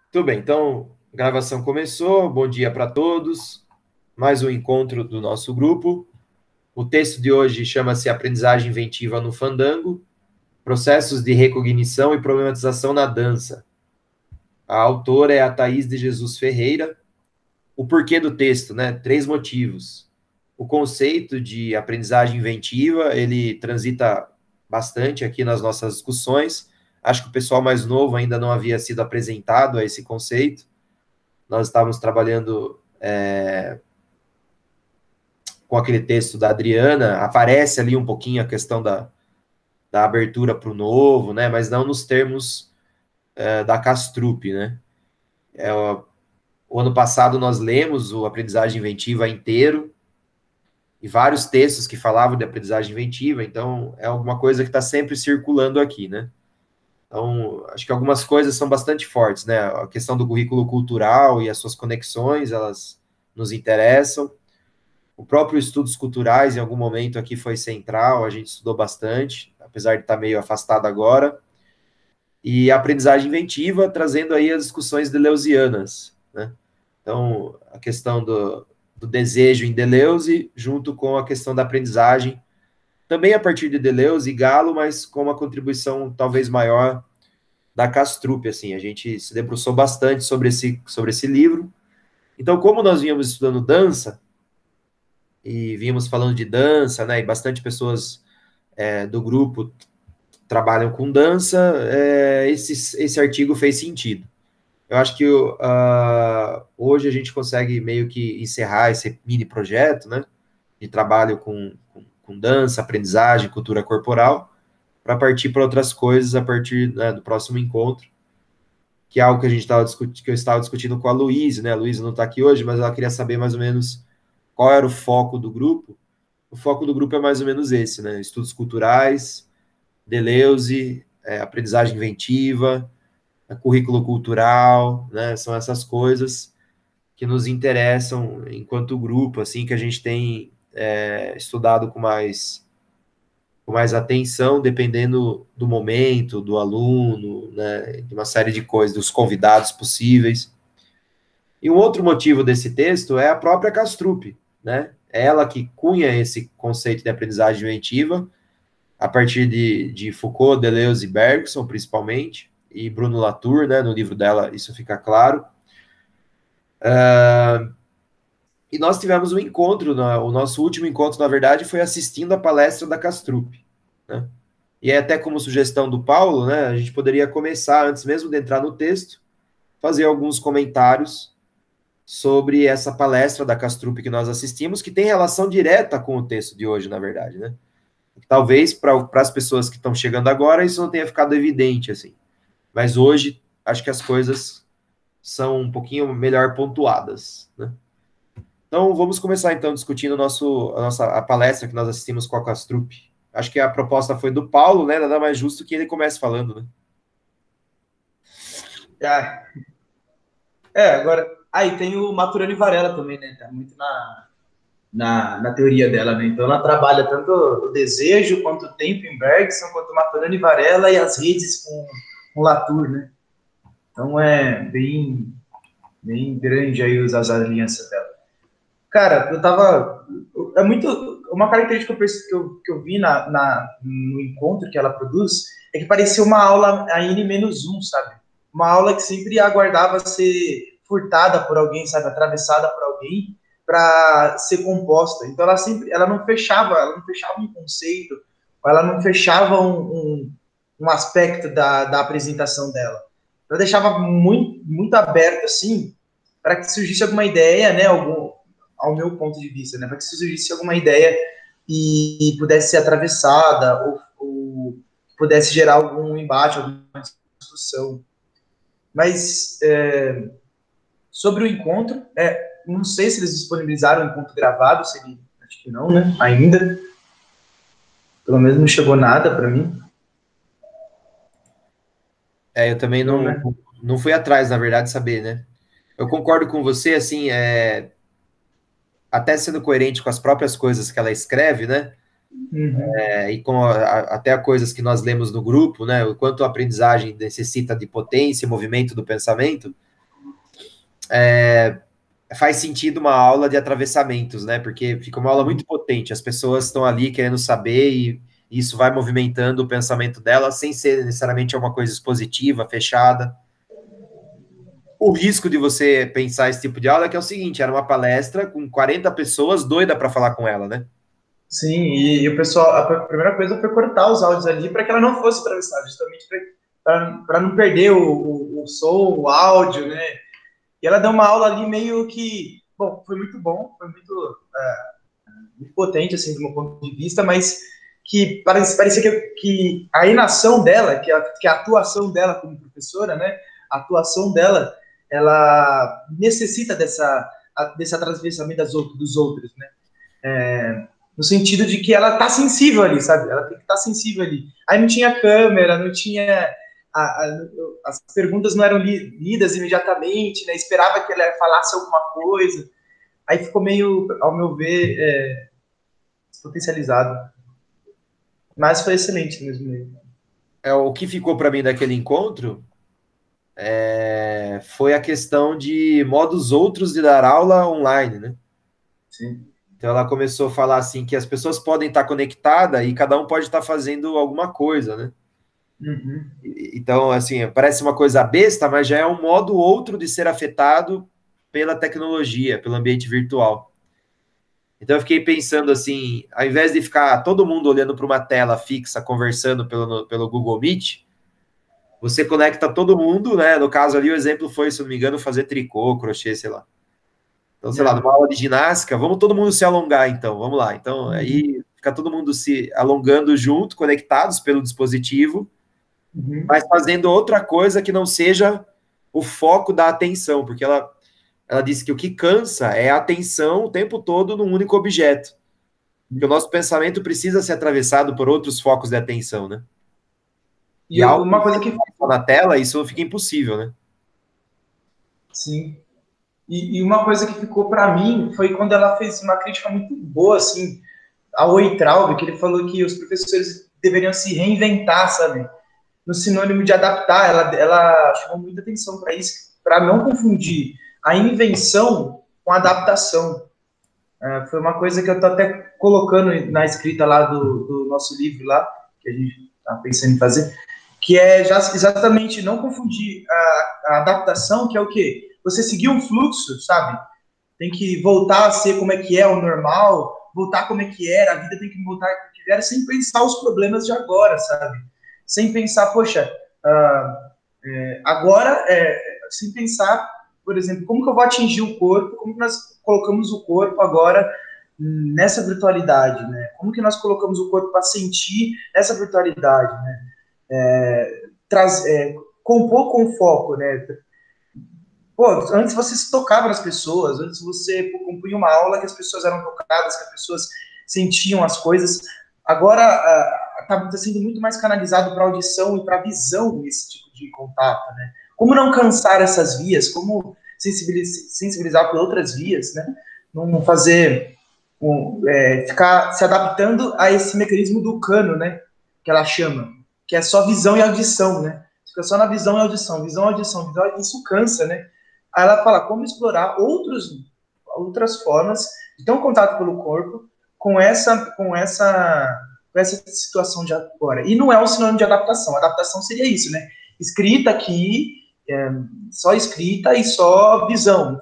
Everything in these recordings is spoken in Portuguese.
Tudo bem, então a gravação começou. Bom dia para todos. Mais um encontro do nosso grupo. O texto de hoje chama-se Aprendizagem Inventiva no Fandango, Processos de Recognição e Problematização na Dança. A autora é a Thaís de Jesus Ferreira. O porquê do texto, né? 3 motivos. O conceito de aprendizagem inventiva, ele transita bastante aqui nas nossas discussões. Acho que o pessoal mais novo ainda não havia sido apresentado a esse conceito. Nós estávamos trabalhando com aquele texto da Adriana, aparece ali um pouquinho a questão da abertura para o novo, né? Mas não nos termos da Castrup, né? O ano passado nós lemos o Aprendizagem Inventiva inteiro e vários textos que falavam de aprendizagem inventiva, então é alguma coisa que está sempre circulando aqui, né? Então, acho que algumas coisas são bastante fortes, né? A questão do currículo cultural e as suas conexões, elas nos interessam. O próprio estudos culturais, em algum momento aqui foi central, a gente estudou bastante, apesar de estar meio afastado agora. E a aprendizagem inventiva, trazendo aí as discussões deleuzianas, né? Então, a questão do desejo em Deleuze, junto com a questão da aprendizagem, também a partir de Deleuze e Galo, mas com uma contribuição talvez maior da Castrup, assim, a gente se debruçou bastante sobre esse livro. Então, como nós vínhamos estudando dança, e vínhamos falando de dança, né, e bastante pessoas do grupo trabalham com dança, esse artigo fez sentido. Eu acho que hoje a gente consegue meio que encerrar esse mini projeto, né, de trabalho com dança, aprendizagem, cultura corporal, para partir para outras coisas a partir, né, do próximo encontro, que é algo que a gente estava que eu estava discutindo com a Luísa, né? A Luísa não está aqui hoje, mas ela queria saber mais ou menos qual era o foco do grupo. O foco do grupo é mais ou menos esse, né? Estudos culturais, Deleuze, aprendizagem inventiva, currículo cultural, né? São essas coisas que nos interessam enquanto grupo, assim, que a gente tem estudado com mais atenção, dependendo do momento, do aluno, né? De uma série de coisas, dos convidados possíveis. E um outro motivo desse texto é a própria Castrup, né? É ela que cunha esse conceito de aprendizagem inventiva, a partir de Foucault, Deleuze e Bergson, principalmente, e Bruno Latour, né? No livro dela isso fica claro. E nós tivemos um encontro, o nosso último encontro, na verdade, foi assistindo a palestra da Castrup, né? E é até como sugestão do Paulo, né? A gente poderia começar, antes mesmo de entrar no texto, fazer alguns comentários sobre essa palestra da Castrup que nós assistimos, que tem relação direta com o texto de hoje, na verdade, né? Talvez para as pessoas que estão chegando agora isso não tenha ficado evidente, assim. Mas hoje, acho que as coisas são um pouquinho melhor pontuadas, né? Então, vamos começar, então, discutindo a palestra que nós assistimos com a Castrup. Acho que a proposta foi do Paulo, né? Nada mais justo que ele comece falando, né? Ah, agora. Aí tem o Maturana e Varela também, né? Tá muito na teoria dela, né? Então ela trabalha tanto o desejo, quanto o tempo em Bergson, quanto o Maturana e Varela e as redes com Latour, né? Então é bem grande aí as alianças dela. Cara, eu tava. É muito. Uma característica que eu vi no encontro que ela produz é que parecia uma aula a N-1, sabe? Uma aula que sempre aguardava ser furtada por alguém, sabe? Atravessada por alguém para ser composta. Então ela não fechava um conceito, ela não fechava um aspecto da apresentação dela. Ela deixava muito aberto assim para que surgisse alguma ideia, né? Ao meu ponto de vista, né? Para que surgisse alguma ideia e pudesse ser atravessada ou pudesse gerar algum embate, alguma discussão. Mas sobre o encontro, não sei se eles disponibilizaram o encontro gravado, acho que não, né? Ainda. Pelo menos não chegou nada para mim. Eu também Não, não, né? não fui atrás, na verdade, de saber, né? Eu concordo com você, assim, até sendo coerente com as próprias coisas que ela escreve, né? Uhum. E com até coisas que nós lemos no grupo, né? O quanto a aprendizagem necessita de potência e movimento do pensamento. faz sentido uma aula de atravessamentos, né? Porque fica uma aula muito potente, as pessoas estão ali querendo saber e isso vai movimentando o pensamento delas sem ser necessariamente uma coisa expositiva, fechada. O risco de você pensar esse tipo de aula é que é o seguinte, era uma palestra com 40 pessoas doida para falar com ela, né? Sim, e o pessoal, a primeira coisa foi cortar os áudios ali para que ela não fosse atravessada, justamente para não perder o som, o áudio, né? E ela deu uma aula ali meio que, bom, foi muito bom, foi muito potente, assim, do meu ponto de vista, mas que parecia que a inação dela, que a atuação dela como professora, né? A atuação dela, ela necessita desse atravessamento dos outros, né? No sentido de que ela tá sensível ali, sabe? Ela tem que estar sensível ali. Aí não tinha câmera, não tinha... as perguntas não eram lidas imediatamente, né? Esperava que ela falasse alguma coisa. Aí ficou meio, ao meu ver, potencializado. Mas foi excelente mesmo. O que ficou para mim daquele encontro foi a questão de modos outros de dar aula online, né? Sim. Então ela começou a falar assim que as pessoas podem estar conectadas e cada um pode estar fazendo alguma coisa, né? Uhum. Então, assim, parece uma coisa besta, mas já é um modo outro de ser afetado pela tecnologia, pelo ambiente virtual. Então eu fiquei pensando assim, ao invés de ficar todo mundo olhando para uma tela fixa, conversando pelo Google Meet, você conecta todo mundo, né? No caso ali, o exemplo foi, se não me engano, fazer tricô, crochê, sei lá. Então, sei lá, numa aula de ginástica, vamos todo mundo se alongar, então, vamos lá. Então, Uhum. aí fica todo mundo se alongando junto, conectados pelo dispositivo, Uhum. mas fazendo outra coisa que não seja o foco da atenção, porque ela disse que o que cansa é a atenção o tempo todo num único objeto. Porque o nosso pensamento precisa ser atravessado por outros focos de atenção, né? E E ao uma coisa que... na tela, isso fica impossível, né? Sim. E uma coisa que ficou para mim foi quando ela fez uma crítica muito boa, assim, ao Weintraub, que ele falou que os professores deveriam se reinventar, sabe? No sinônimo de adaptar, ela chamou muita atenção para isso, para não confundir a invenção com a adaptação. Foi uma coisa que eu estou até colocando na escrita lá do nosso livro lá, que a gente está pensando em fazer, que é já exatamente não confundir a adaptação, que é o quê? Você seguir um fluxo, sabe? Tem que voltar a ser como é que é o normal, voltar como é que era, a vida tem que voltar como que era, sem pensar os problemas de agora, sabe? Sem pensar, poxa, agora, sem pensar, por exemplo, como que eu vou atingir o corpo, como que nós colocamos o corpo agora nessa virtualidade, né? Como que nós colocamos o corpo para sentir nessa virtualidade, né? Compor com foco, né? Pô, antes você se tocava nas pessoas, antes você compunha uma aula que as pessoas eram tocadas, que as pessoas sentiam as coisas. Agora está sendo muito mais canalizado para audição e para visão esse tipo de contato, né? Como não cansar essas vias? Como sensibilizar por outras vias, né? Não fazer ficar se adaptando a esse mecanismo do cano, né? Que ela chama, que é só visão e audição, né? Fica só na visão e audição, visão, audição, visão, isso cansa, né? Aí ela fala como explorar outras formas de ter um contato pelo corpo com essa situação de agora. E não é um sinônimo de adaptação. Adaptação seria isso, né? Escrita aqui, só escrita e só visão,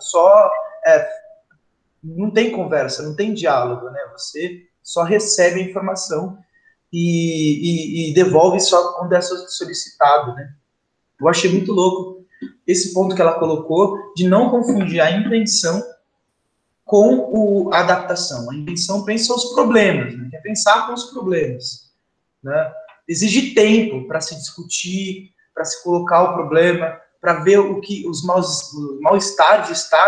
não tem conversa, não tem diálogo, né? Você só recebe a informação e devolve só quando é solicitado, né? Eu achei muito louco esse ponto que ela colocou de não confundir a invenção com a adaptação. A invenção pensa os problemas, né? Quer pensar com os problemas, né? Exige tempo para se discutir, para se colocar o problema, para ver o que os mal-estar de estar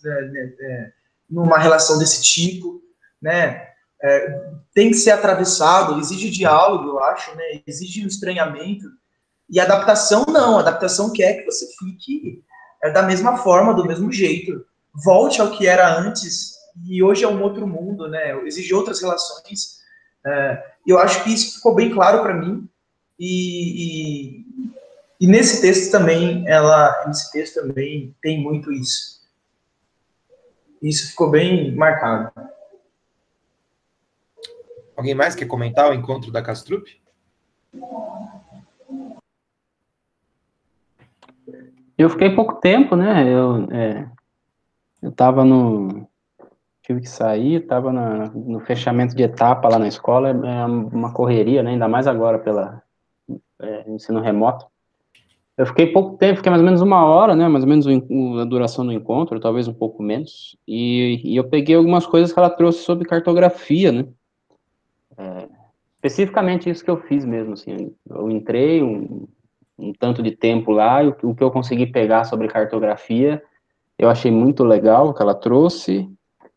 numa relação desse tipo, né? Tem que ser atravessado, exige diálogo, eu acho, né? Exige um estranhamento. E adaptação não, adaptação quer que você fique da mesma forma, do mesmo jeito. Volte ao que era antes, e hoje é um outro mundo, né? Exige outras relações. Eu acho que isso ficou bem claro para mim. E nesse texto também, nesse texto também tem muito isso. Isso ficou bem marcado. Alguém mais quer comentar o encontro da Castrup? Eu fiquei pouco tempo, né? Eu tava no... Tive que sair, tava no fechamento de etapa lá na escola, é uma correria, né? Ainda mais agora pela ensino remoto. Eu fiquei pouco tempo, fiquei mais ou menos 1 hora, né? Mais ou menos a duração do encontro, talvez um pouco menos. E eu peguei algumas coisas que ela trouxe sobre cartografia, né? Especificamente isso que eu fiz mesmo, assim. Eu entrei um tanto de tempo lá, e o que eu consegui pegar sobre cartografia, eu achei muito legal o que ela trouxe,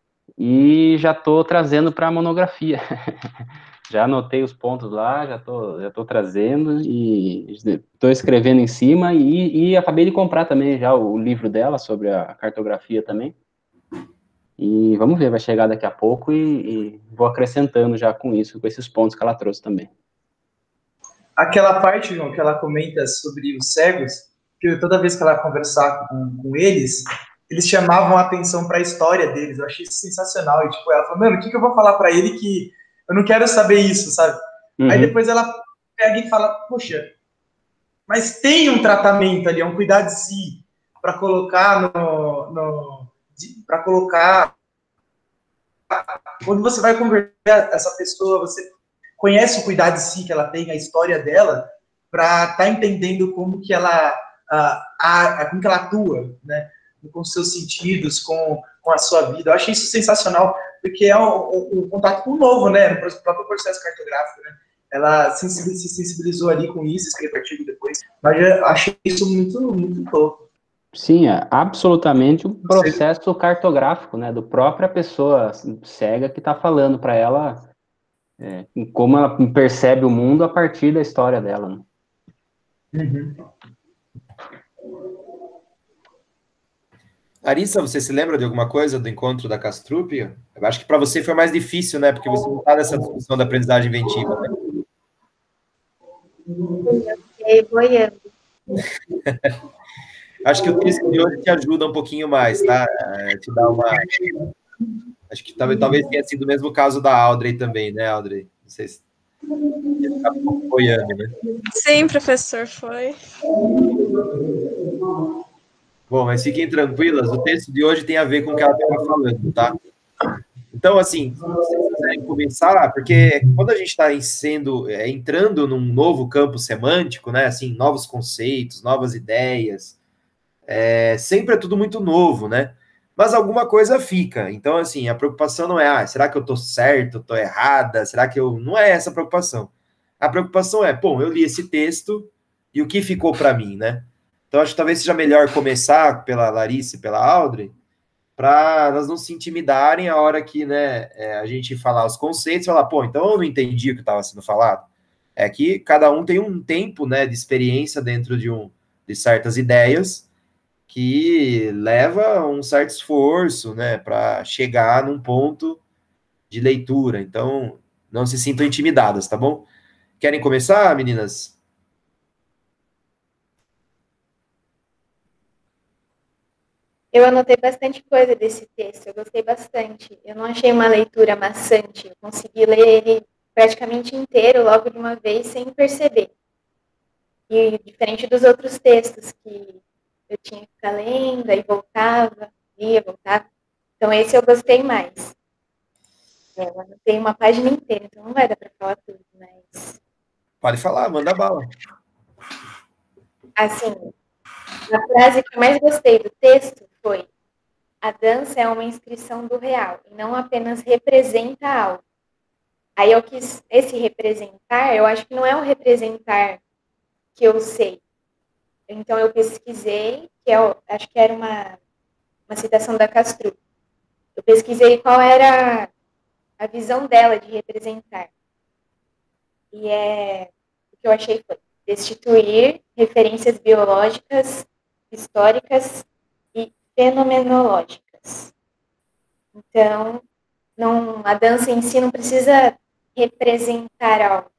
e já estou trazendo para a monografia. Já anotei os pontos lá, já tô trazendo e estou escrevendo em cima e acabei de comprar também já o livro dela sobre a cartografia também. E vamos ver, vai chegar daqui a pouco e vou acrescentando já com isso, com esses pontos que ela trouxe também. Aquela parte, João, que ela comenta sobre os cegos, que toda vez que ela conversava com eles, eles chamavam a atenção para a história deles. Eu achei isso sensacional. E, tipo, ela falou, mano, o que eu vou falar para ele que eu não quero saber isso, sabe? Aí depois ela pega e fala, poxa, mas tem um tratamento ali, é um cuidado de si, para colocar para colocar. Quando você vai conversar essa pessoa, você conhece o cuidado de si que ela tem, a história dela, para estar entendendo como que ela como que ela atua, né? Com os seus sentidos, com a sua vida. Eu achei isso sensacional, porque é um contato com o novo, né? No próprio processo cartográfico, né? Ela se sensibilizou ali com isso, escreveu artigo depois, mas eu achei isso muito, muito louco. Sim, é absolutamente um processo cartográfico, né, do própria pessoa cega que está falando para ela como ela percebe o mundo a partir da história dela, né? Uhum. Larissa, você se lembra de alguma coisa do encontro da Castrup? Eu acho que para você foi mais difícil, né? Porque você não está nessa discussão da aprendizagem inventiva, né? Eu fiquei boiando. Acho que o texto de hoje te ajuda um pouquinho mais, tá? Te dá uma... Acho que talvez tenha sido o mesmo caso da Audrey também, né, Audrey? Não sei se... Tá um pouco boiando, né? Sim, professor, foi. Bom, mas fiquem tranquilas, o texto de hoje tem a ver com o que ela estava falando, tá? Então, assim, se vocês quiserem começar, porque quando a gente está entrando num novo campo semântico, né, assim, novos conceitos, novas ideias, sempre é tudo muito novo, né? Mas alguma coisa fica. Então, assim, a preocupação não é, será que eu estou certo, estou errada, será que eu... Não é essa a preocupação. A preocupação é, bom, eu li esse texto e o que ficou para mim, né? Então, acho que talvez seja melhor começar pela Larissa e pela Audrey, para elas não se intimidarem a hora que, né, a gente falar os conceitos, falar, pô, então eu não entendi o que estava sendo falado. É que cada um tem um tempo, né, de experiência dentro de certas ideias que leva um certo esforço, né, para chegar num ponto de leitura. Então, não se sintam intimidadas, tá bom? Querem começar, meninas? Eu anotei bastante coisa desse texto, eu gostei bastante. Eu não achei uma leitura maçante, eu consegui ler ele praticamente inteiro, logo de uma vez, sem perceber. E diferente dos outros textos que eu tinha que ficar lendo, aí voltava, lia, voltava. Então esse eu gostei mais. Eu anotei uma página inteira, então não vai dar para falar tudo, mas... Pode falar, manda bala. Assim, a frase que eu mais gostei do texto foi: a dança é uma inscrição do real e não apenas representa algo. Aí eu quis, esse representar, eu acho que não é um representar que eu sei. Então eu pesquisei, acho que era uma citação da Castro. Eu pesquisei qual era a visão dela de representar. E o que eu achei foi destituir referências biológicas, históricas e fenomenológicas. Então, a dança em si não precisa representar algo.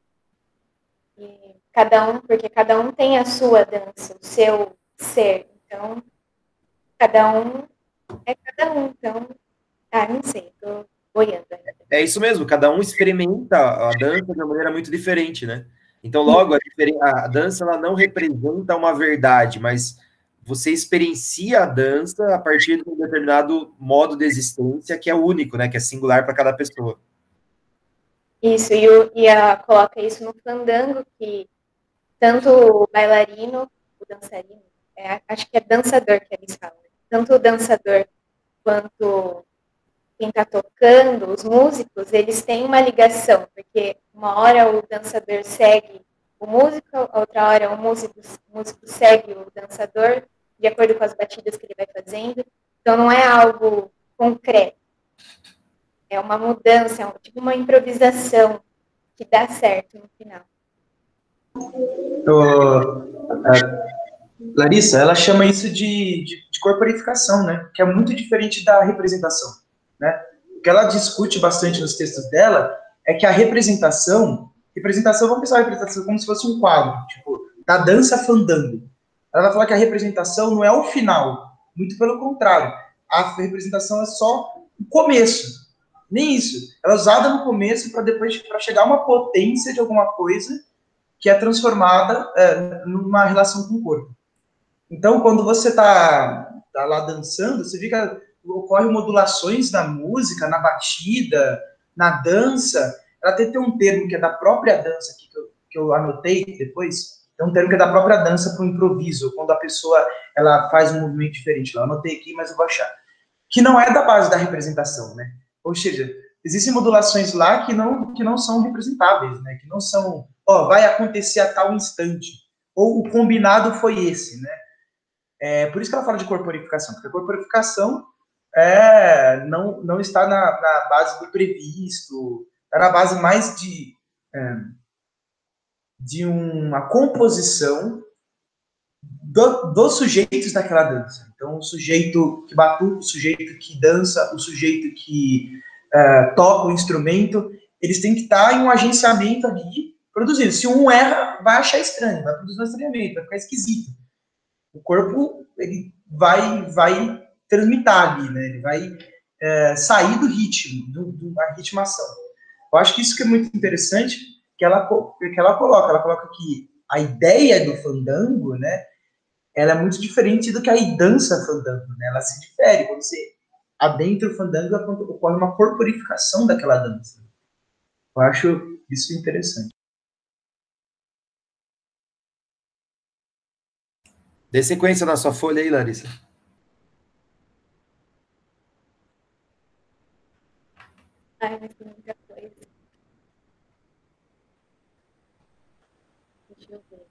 Porque cada um tem a sua dança, o seu ser. Então, cada um É cada um, então, não sei, tô boiando ainda. É isso mesmo, cada um experimenta a dança de uma maneira muito diferente, né? Então, logo, a dança ela não representa uma verdade, mas você experiencia a dança a partir de um determinado modo de existência que é único, né? Que é singular para cada pessoa. Isso, coloca isso no fandango, que tanto o bailarino, o dançarino, acho que é dançador que eles falam, né? Tanto o dançador quanto quem está tocando, os músicos, eles têm uma ligação, porque uma hora o dançador segue o músico, outra hora o músico segue o dançador, de acordo com as batidas que ele vai fazendo. Então não é algo concreto, é uma mudança, é tipo uma improvisação que dá certo no final. Larissa, ela chama isso de corporificação, né? Que é muito diferente da representação, né? O que ela discute bastante nos textos dela é que a representação, vamos pensar a representação como se fosse um quadro, tipo, da dança fandango. Ela vai falar que a representação não é o final, muito pelo contrário. A representação é só o começo, nem isso. Ela é usada no começo para depois, para chegar a uma potência de alguma coisa que é transformada numa relação com o corpo. Então, quando você tá lá dançando, você vê que ocorrem modulações na música, na batida, na dança. Ela tem um termo que é da própria dança, aqui, que eu anotei depois. Tem um termo que é da própria dança para o improviso, quando a pessoa ela faz um movimento diferente. Eu anotei aqui, mas eu vou achar. Que não é da base da representação, né? Ou seja, existem modulações lá que não são representáveis, né? Que não são, vai acontecer a tal instante. Ou o combinado foi esse, né? Por isso que ela fala de corporificação, porque a corporificação não está na base do previsto, está na base mais de uma composição dos sujeitos daquela dança. Então, o sujeito que batuca, o sujeito que dança, o sujeito que toca o instrumento, eles têm que estar em um agenciamento ali produzindo. Se um erra, vai achar estranho, vai produzir um estranhamento, vai ficar esquisito. O corpo ele vai transmitar ali, né? Ele vai sair do ritmo, da ritmação. Eu acho que isso que é muito interessante, que ela coloca que a ideia do fandango, né? Ela é muito diferente do que a dança fandango, né? Ela se difere. Quando você adentra o fandango, ocorre uma corporificação daquela dança. Eu acho isso interessante. Dê sequência na sua folha aí, Larissa. Mas tem muita coisa. Deixa eu ver.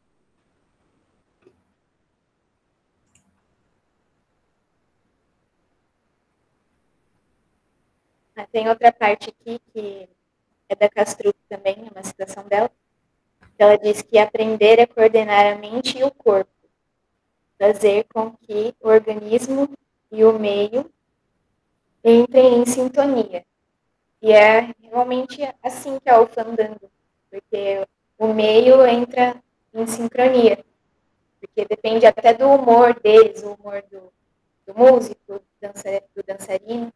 Tem outra parte aqui que é da Castrup também, é uma citação dela. Ela diz que aprender é coordenar a mente e o corpo, fazer com que o organismo e o meio entrem em sintonia. E é realmente assim que é o fandango, porque o meio entra em sincronia, porque depende até do humor deles, o humor do músico, do dançarino.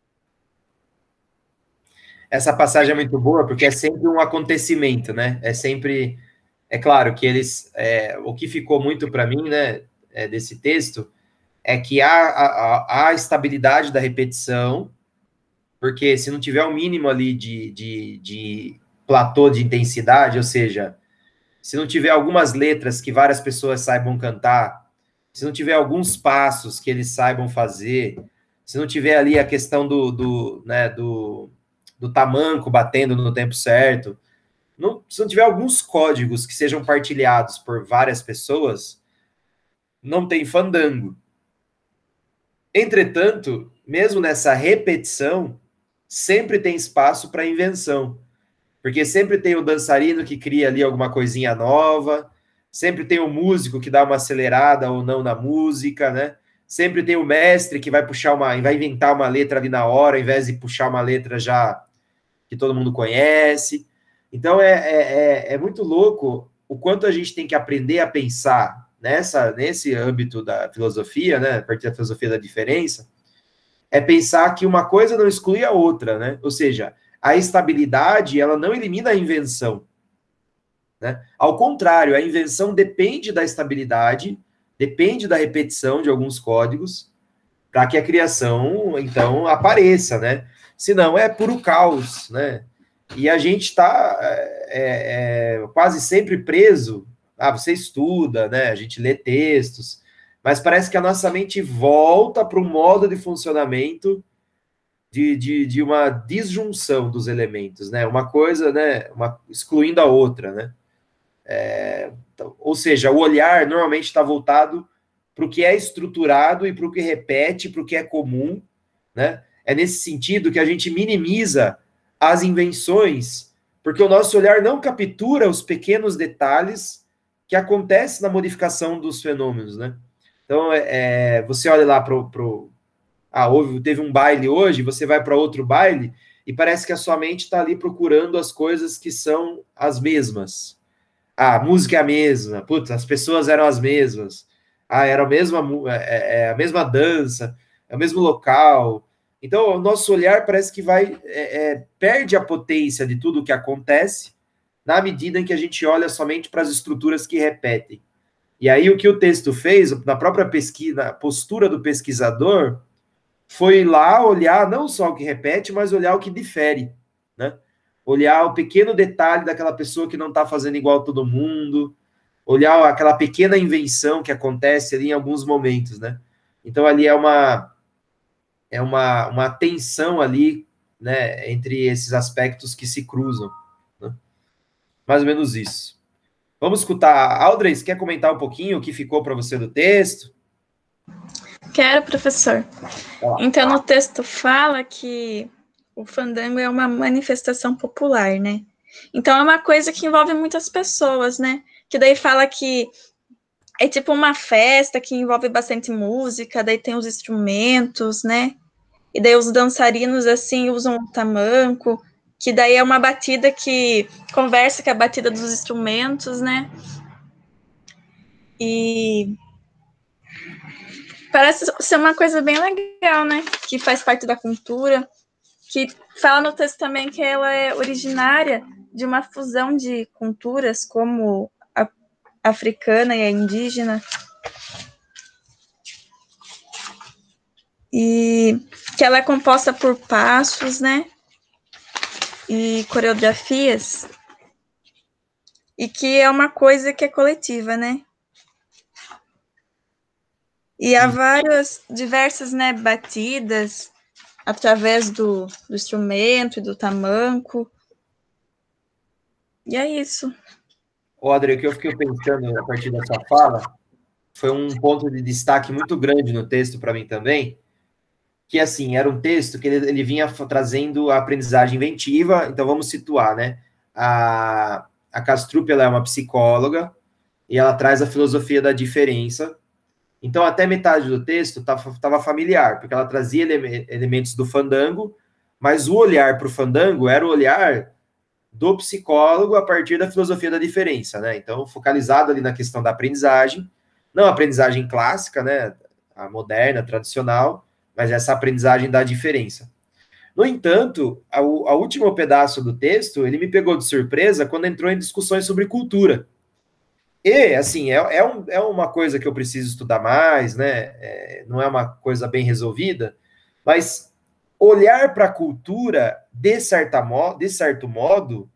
Essa passagem é muito boa porque é sempre um acontecimento, né? É claro que o que ficou muito para mim, né, desse texto, é que há a estabilidade da repetição, porque se não tiver um mínimo ali de platô de intensidade, ou seja, se não tiver algumas letras que várias pessoas saibam cantar, se não tiver alguns passos que eles saibam fazer, se não tiver ali a questão do tamanco batendo no tempo certo, se não tiver alguns códigos que sejam partilhados por várias pessoas, não tem fandango. Entretanto, mesmo nessa repetição, sempre tem espaço para invenção, porque sempre tem o dançarino que cria ali alguma coisinha nova, sempre tem o músico que dá uma acelerada ou não na música, né? Sempre tem o mestre que vai vai inventar uma letra ali na hora, ao invés de puxar uma letra já que todo mundo conhece. Então é muito louco o quanto a gente tem que aprender a pensar nesse âmbito da filosofia, né? A partir da filosofia da diferença, é pensar que uma coisa não exclui a outra, né? Ou seja, a estabilidade, ela não elimina a invenção, né? Ao contrário, a invenção depende da estabilidade, depende da repetição de alguns códigos, para que a criação, então, apareça, né? Senão é puro caos, né? E a gente está quase sempre preso. Você estuda, né? A gente lê textos, mas parece que a nossa mente volta para um modo de funcionamento de uma disjunção dos elementos, né? Uma coisa, né? Excluindo a outra, né? Ou seja, o olhar normalmente está voltado para o que é estruturado e para o que repete, para o que é comum, né? É nesse sentido que a gente minimiza as invenções, porque o nosso olhar não captura os pequenos detalhes que acontecem na modificação dos fenômenos, né? Então, você olha lá teve um baile hoje, você vai para outro baile e parece que a sua mente está ali procurando as coisas que são as mesmas. A música é a mesma, putz, as pessoas eram as mesmas, era a mesma dança, é o mesmo local. Então, o nosso olhar parece que perde a potência de tudo o que acontece na medida em que a gente olha somente para as estruturas que repetem. E aí, o que o texto fez, na própria pesquisa, a postura do pesquisador, foi lá olhar não só o que repete, mas olhar o que difere, né? Olhar o pequeno detalhe daquela pessoa que não está fazendo igual a todo mundo, olhar aquela pequena invenção que acontece ali em alguns momentos, né? Então, ali é uma tensão ali, né, entre esses aspectos que se cruzam, né? Mais ou menos isso. Vamos escutar. Aldrey, quer comentar um pouquinho o que ficou para você do texto? Quero, professor. Então, no texto fala que o fandango é uma manifestação popular, né? Então, é uma coisa que envolve muitas pessoas, né? Que daí fala que é tipo uma festa que envolve bastante música, daí tem os instrumentos, né? E daí os dançarinos, assim, usam o tamanco, que daí é uma batida que conversa com a batida dos instrumentos, né? E parece ser uma coisa bem legal, né? Que faz parte da cultura, que fala no texto também que ela é originária de uma fusão de culturas, como a africana e a indígena, e que ela é composta por passos, né? E coreografias, e que é uma coisa que é coletiva, né? E há diversas, né, batidas através do instrumento e do tamanco. E é isso. Audrey, o que eu fiquei pensando a partir da sua fala foi um ponto de destaque muito grande no texto para mim também, que, assim, era um texto que ele vinha trazendo a aprendizagem inventiva. Então, vamos situar, né? A Kastrup, ela é uma psicóloga e ela traz a filosofia da diferença. Então, até metade do texto estava familiar, porque ela trazia elementos do fandango, mas o olhar para o fandango era o olhar do psicólogo a partir da filosofia da diferença, né? Então, focalizado ali na questão da aprendizagem, não a aprendizagem clássica, né? A moderna, tradicional, mas essa aprendizagem da diferença. No entanto, o último pedaço do texto, ele me pegou de surpresa quando entrou em discussões sobre cultura. E, assim, é uma coisa que eu preciso estudar mais, né? Não é uma coisa bem resolvida, mas olhar para a cultura, de certo modo,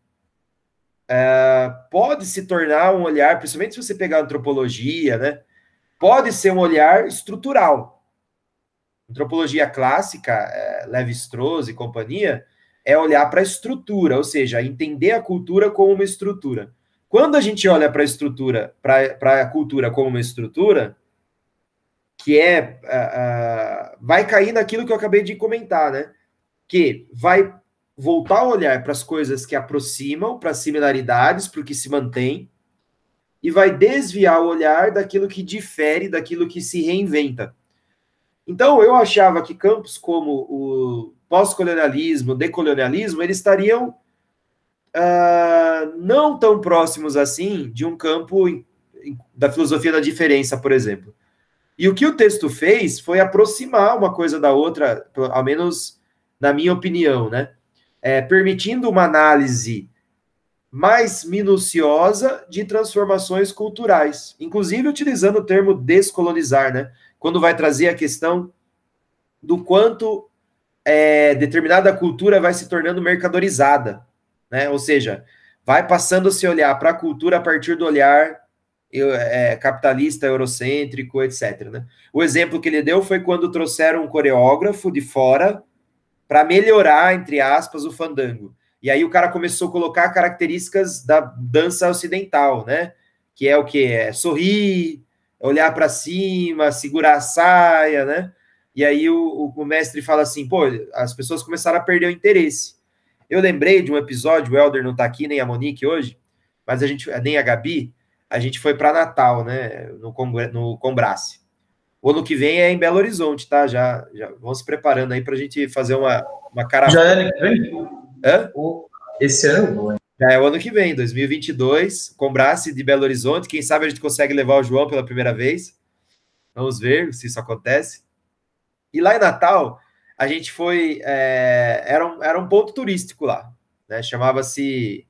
pode se tornar um olhar, principalmente se você pegar a antropologia, né? Pode ser um olhar estrutural. Antropologia clássica, Lévi-Strauss e companhia, é olhar para a estrutura, ou seja, entender a cultura como uma estrutura. Quando a gente olha para a estrutura, para a cultura como uma estrutura, que vai cair naquilo que eu acabei de comentar, né? Que vai voltar a olhar para as coisas que aproximam, para as similaridades, para o que se mantém, e vai desviar o olhar daquilo que difere, daquilo que se reinventa. Então, eu achava que campos como o pós-colonialismo, o decolonialismo, eles estariam não tão próximos assim de um campo da filosofia da diferença, por exemplo. E o que o texto fez foi aproximar uma coisa da outra, ao menos na minha opinião, né? Permitindo uma análise mais minuciosa de transformações culturais, inclusive utilizando o termo descolonizar, né? Quando vai trazer a questão do quanto determinada cultura vai se tornando mercadorizada, né? Ou seja, vai passando a se olhar para a cultura a partir do olhar capitalista, eurocêntrico, etc. Né? O exemplo que ele deu foi quando trouxeram um coreógrafo de fora para melhorar, entre aspas, o fandango. E aí o cara começou a colocar características da dança ocidental, né? Que é o quê? Sorrir, olhar para cima, segurar a saia, né? E aí o mestre fala assim, pô, as pessoas começaram a perder o interesse. Eu lembrei de um episódio, o Helder não tá aqui, nem a Monique hoje, mas nem a Gabi, a gente foi para Natal, né? No Combrace. O ano que vem é em Belo Horizonte, tá? Já vamos se preparando aí para a gente fazer uma caravana. Já é ano que vem? Hã? Esse ano eu vou, hein? Já é o ano que vem, 2022, Combrace de Belo Horizonte. Quem sabe a gente consegue levar o João pela primeira vez. Vamos ver se isso acontece. E lá em Natal, a gente foi... era um ponto turístico lá, né? Chamava-se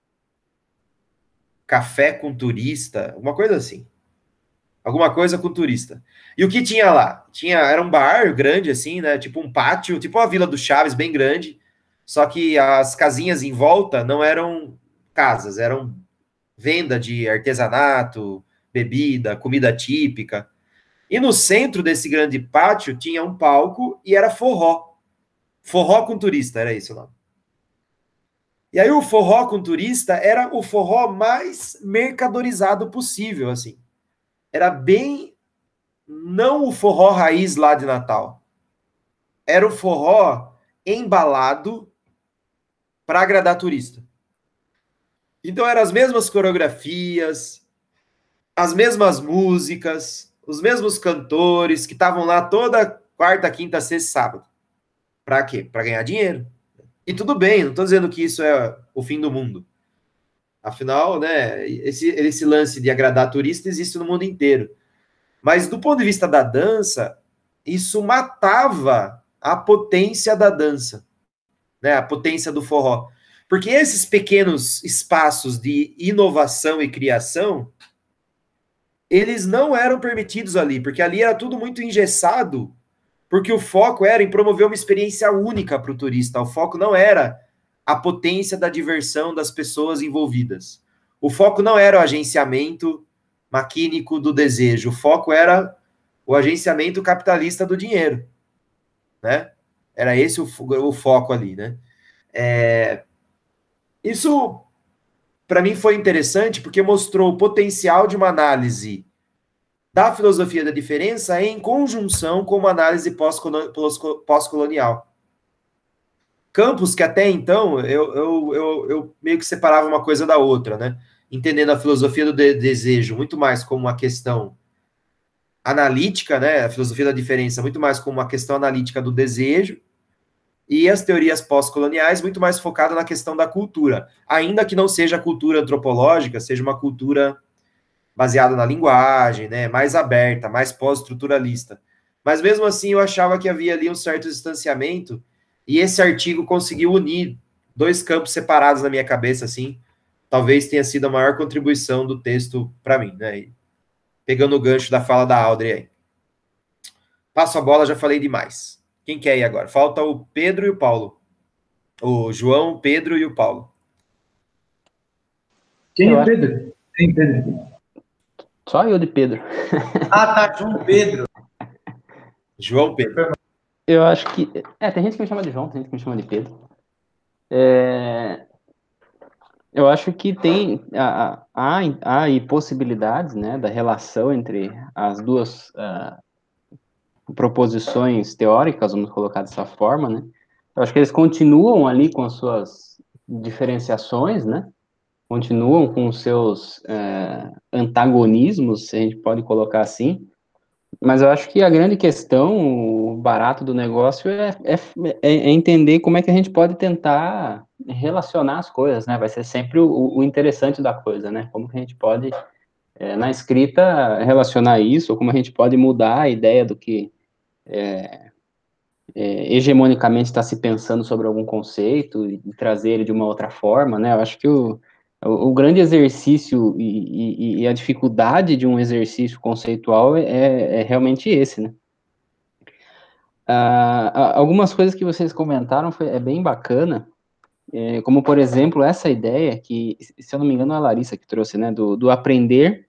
Café com Turista, uma coisa assim. Alguma coisa com turista. E o que tinha lá? Era um bar grande, assim, né? Tipo um pátio, tipo uma Vila do Chaves, bem grande. Só que as casinhas em volta não eram casas, eram venda de artesanato, bebida, comida típica. E no centro desse grande pátio tinha um palco e era forró. Forró com turista, era isso o nome. E aí o forró com turista era o forró mais mercadorizado possível, assim. Era bem... Não o forró raiz lá de Natal. Era o forró embalado para agradar turista. Então eram as mesmas coreografias, as mesmas músicas, os mesmos cantores que estavam lá toda quarta, quinta, sexta, sábado. Para quê? Para ganhar dinheiro. E tudo bem, não estou dizendo que isso é o fim do mundo. Afinal, né, esse lance de agradar turista existe no mundo inteiro. Mas do ponto de vista da dança, isso matava a potência da dança, né? A potência do forró. Porque esses pequenos espaços de inovação e criação, eles não eram permitidos ali, porque ali era tudo muito engessado, porque o foco era em promover uma experiência única para o turista. O foco não era a potência da diversão das pessoas envolvidas. O foco não era o agenciamento maquínico do desejo. O foco era o agenciamento capitalista do dinheiro, né? Era esse o foco ali, né? Isso, para mim, foi interessante porque mostrou o potencial de uma análise da filosofia da diferença em conjunção com uma análise pós-colonial. Campos que até então eu meio que separava uma coisa da outra, né? Entendendo a filosofia do desejo muito mais como uma questão analítica, né? A filosofia da diferença muito mais como uma questão analítica do desejo, e as teorias pós-coloniais muito mais focada na questão da cultura, ainda que não seja a cultura antropológica, seja uma cultura baseada na linguagem, né? Mais aberta, mais pós-estruturalista. Mas mesmo assim eu achava que havia ali um certo distanciamento, e esse artigo conseguiu unir dois campos separados na minha cabeça, assim. Talvez tenha sido a maior contribuição do texto para mim, né? E pegando o gancho da fala da Audrey aí. Passo a bola, já falei demais. Quem quer ir agora? Falta o Pedro e o Paulo. O João, o Pedro e o Paulo. Quem é Pedro? Quem é Pedro? Só eu de Pedro. Ah, tá, João Pedro. João Pedro. Eu acho que... tem gente que me chama de João, tem gente que me chama de Pedro. Eu acho que há aí possibilidades, né, da relação entre as duas proposições teóricas, vamos colocar dessa forma, né? Eu acho que eles continuam ali com as suas diferenciações, né? Continuam com os seus antagonismos, se a gente pode colocar assim, mas eu acho que a grande questão, o barato do negócio é entender como é que a gente pode tentar relacionar as coisas, né? Vai ser sempre o interessante da coisa, né? Como que a gente pode Na escrita, relacionar isso, ou como a gente pode mudar a ideia do que hegemonicamente está se pensando sobre algum conceito e trazer ele de uma outra forma, né? Eu acho que o grande exercício e a dificuldade de um exercício conceitual é realmente esse, né? Algumas coisas que vocês comentaram é bem bacana, como, por exemplo, essa ideia que, se eu não me engano, é a Larissa que trouxe, né? Do aprender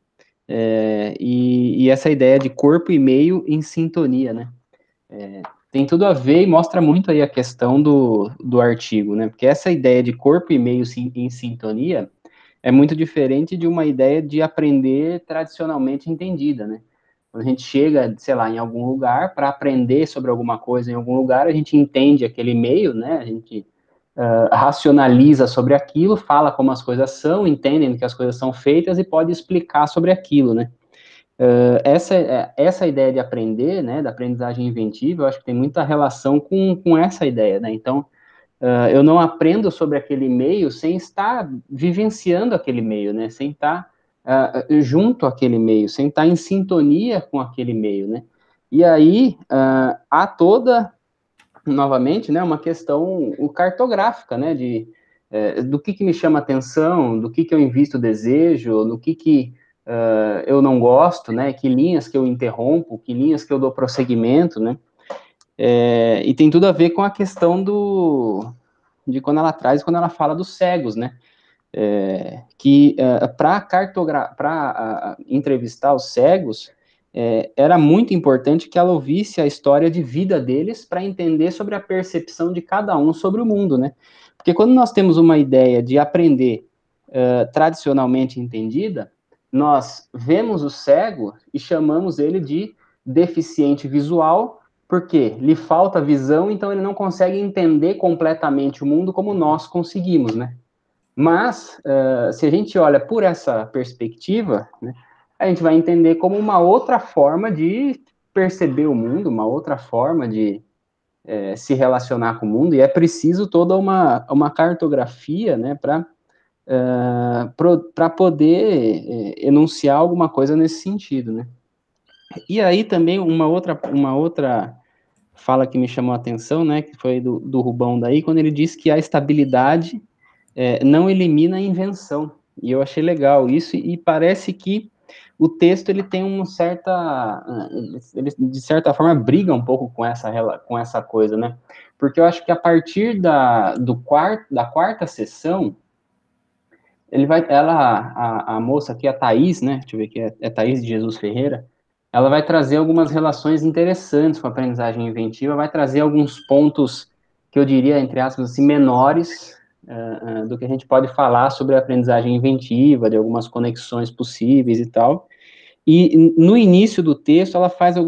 e essa ideia de corpo e meio em sintonia, né? Tem tudo a ver e mostra muito aí a questão do artigo, né? Porque essa ideia de corpo e meio em sintonia é muito diferente de uma ideia de aprender tradicionalmente entendida, né? Quando a gente chega, sei lá, em algum lugar para aprender sobre alguma coisa em algum lugar, a gente entende aquele meio, né? A gente racionaliza sobre aquilo, fala como as coisas são, entende que as coisas são feitas e pode explicar sobre aquilo, né? Essa ideia de aprender, né, da aprendizagem inventiva, eu acho que tem muita relação com essa ideia, né? Então, eu não aprendo sobre aquele meio sem estar vivenciando aquele meio, né? Sem estar junto àquele meio, sem estar em sintonia com aquele meio, né? E aí, há toda, novamente, né, uma questão cartográfica, né, do que me chama atenção, do que eu invisto desejo, no que eu não gosto, né, que linhas que eu interrompo, que linhas que eu dou prosseguimento, né, e tem tudo a ver com a questão de quando ela fala dos cegos, né, que para entrevistar os cegos, era muito importante que ela ouvisse a história de vida deles para entender sobre a percepção de cada um sobre o mundo, né? Porque quando nós temos uma ideia de aprender tradicionalmente entendida, nós vemos o cego e chamamos ele de deficiente visual, porque lhe falta visão, então ele não consegue entender completamente o mundo como nós conseguimos, né? Mas, se a gente olha por essa perspectiva, né, a gente vai entender como uma outra forma de perceber o mundo, uma outra forma de se relacionar com o mundo, e é preciso toda uma cartografia, né, para poder enunciar alguma coisa nesse sentido, né. E aí também uma outra fala que me chamou a atenção, né, que foi do Rubão daí, quando ele diz que a estabilidade não elimina a invenção. E eu achei legal isso, e parece que o texto ele tem ele, de certa forma briga um pouco com essa coisa, né? Porque eu acho que a partir da quarta sessão, a moça aqui, a Thaís, né? Deixa eu ver aqui, é Thaís de Jesus Ferreira, ela vai trazer algumas relações interessantes com a aprendizagem inventiva, vai trazer alguns pontos que eu diria, entre aspas, assim, menores do que a gente pode falar sobre a aprendizagem inventiva, de algumas conexões possíveis e tal. E no início do texto, ela faz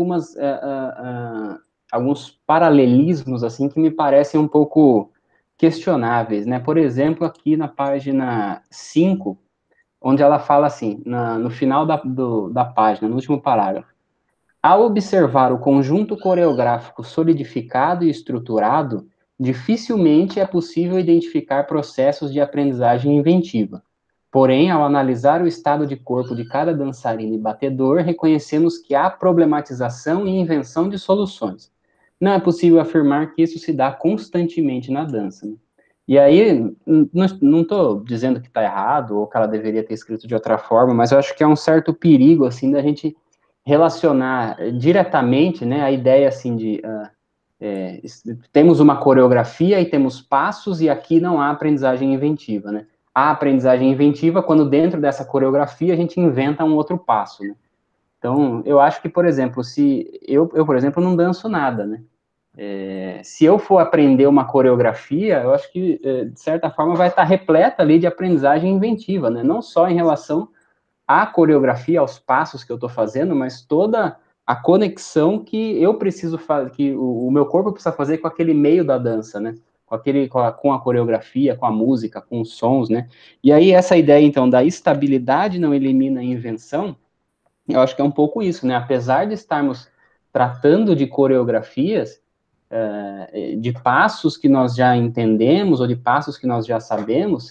alguns paralelismos, assim, que me parecem um pouco questionáveis, né? Por exemplo, aqui na página 5, onde ela fala assim, no final da página, no último parágrafo: ao observar o conjunto coreográfico solidificado e estruturado, dificilmente é possível identificar processos de aprendizagem inventiva. Porém, ao analisar o estado de corpo de cada dançarino e batedor, reconhecemos que há problematização e invenção de soluções. Não é possível afirmar que isso se dá constantemente na dança, né? E aí, não estou dizendo que está errado ou que ela deveria ter escrito de outra forma, mas eu acho que é um certo perigo, assim, da gente relacionar diretamente, né, a ideia, assim, temos uma coreografia e temos passos, e aqui não há aprendizagem inventiva, né? Há aprendizagem inventiva quando dentro dessa coreografia a gente inventa um outro passo, né? Então, eu acho que, por exemplo, se eu por exemplo, não danço nada, né? Se eu for aprender uma coreografia, eu acho que, de certa forma, vai estar repleta ali de aprendizagem inventiva, né? Não só em relação à coreografia, aos passos que eu estou fazendo, mas toda a conexão que eu preciso fazer, que o meu corpo precisa fazer com aquele meio da dança, né? Com a coreografia, com a música, com os sons, né? E aí essa ideia, então, da estabilidade não elimina a invenção, eu acho que é um pouco isso, né? Apesar de estarmos tratando de coreografias, de passos que nós já entendemos ou de passos que nós já sabemos,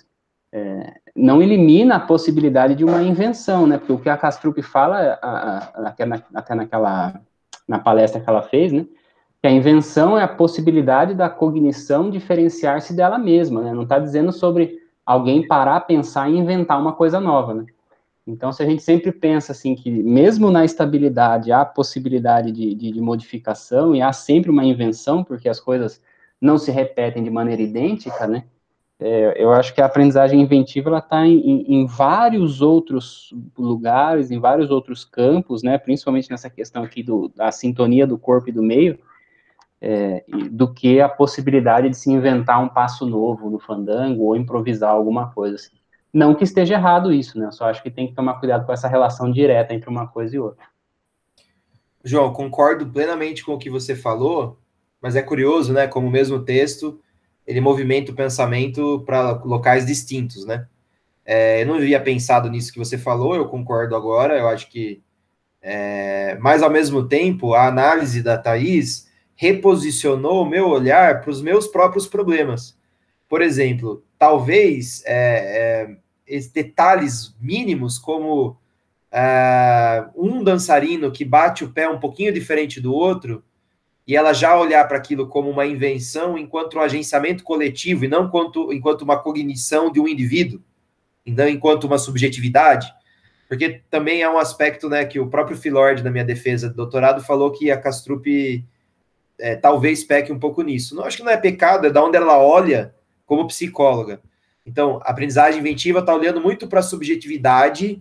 não elimina a possibilidade de uma invenção, né? Porque o que a Castrup fala, até na palestra que ela fez, né? Que a invenção é a possibilidade da cognição diferenciar-se dela mesma, né? Não está dizendo sobre alguém parar, pensar e inventar uma coisa nova, né? Então, se a gente sempre pensa assim que mesmo na estabilidade há possibilidade de modificação e há sempre uma invenção, porque as coisas não se repetem de maneira idêntica, né? Eu acho que a aprendizagem inventiva ela está em vários outros lugares, em vários outros campos, né? Principalmente nessa questão aqui da sintonia do corpo e do meio, do que a possibilidade de se inventar um passo novo no fandango ou improvisar alguma coisa assim. Não que esteja errado isso, né? Eu só acho que tem que tomar cuidado com essa relação direta entre uma coisa e outra. João, concordo plenamente com o que você falou, mas é curioso, né? Como o mesmo texto, ele movimenta o pensamento para locais distintos, né? Eu não havia pensado nisso que você falou, eu concordo agora, eu acho que... mas, ao mesmo tempo, a análise da Thaís reposicionou o meu olhar para os meus próprios problemas. Por exemplo, talvez detalhes mínimos como um dançarino que bate o pé um pouquinho diferente do outro e ela já olhar para aquilo como uma invenção enquanto um agenciamento coletivo e não enquanto uma cognição de um indivíduo, e não enquanto uma subjetividade, porque também é um aspecto, né, que o próprio Filord, na minha defesa de doutorado, falou que a Castrup talvez peque um pouco nisso. Não, acho que não é pecado, é da onde ela olha como psicóloga. Então, a aprendizagem inventiva está olhando muito para a subjetividade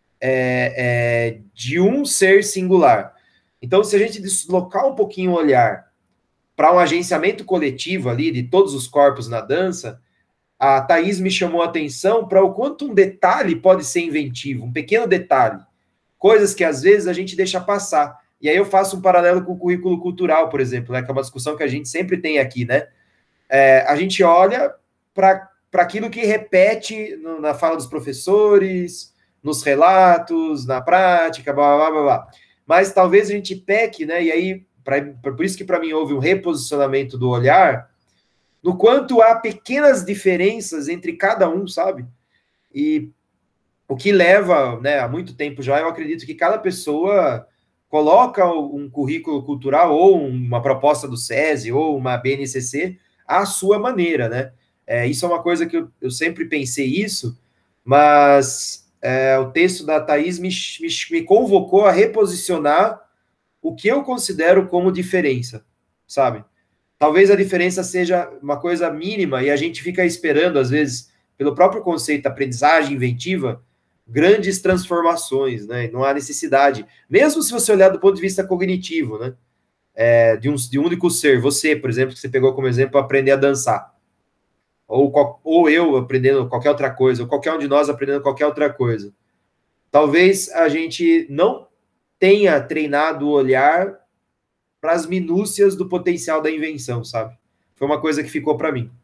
de um ser singular. Então, se a gente deslocar um pouquinho o olhar para um agenciamento coletivo ali, de todos os corpos na dança, a Thaís me chamou a atenção para o quanto um detalhe pode ser inventivo, um pequeno detalhe. Coisas que, às vezes, a gente deixa passar. E aí eu faço um paralelo com o currículo cultural, por exemplo, né, que é uma discussão que a gente sempre tem aqui, né? A gente olha para aquilo que repete na fala dos professores, nos relatos, na prática, blá, blá, blá, blá. Mas talvez a gente peque, né? E aí, por isso que para mim houve um reposicionamento do olhar, no quanto há pequenas diferenças entre cada um, sabe? E o que leva, né, há muito tempo já, eu acredito que cada pessoa coloca um currículo cultural ou uma proposta do SESI ou uma BNCC à sua maneira, né? Isso é uma coisa que eu sempre pensei isso, mas o texto da Thaís me convocou a reposicionar o que eu considero como diferença, sabe? Talvez a diferença seja uma coisa mínima e a gente fica esperando, às vezes, pelo próprio conceito da aprendizagem inventiva, grandes transformações, né? Não há necessidade. Mesmo se você olhar do ponto de vista cognitivo, né? De um único ser. Você, por exemplo, que você pegou como exemplo, aprender a dançar. Ou eu aprendendo qualquer outra coisa, ou qualquer um de nós aprendendo qualquer outra coisa. Talvez a gente não tenha treinado o olhar para as minúcias do potencial da invenção, sabe? Foi uma coisa que ficou para mim.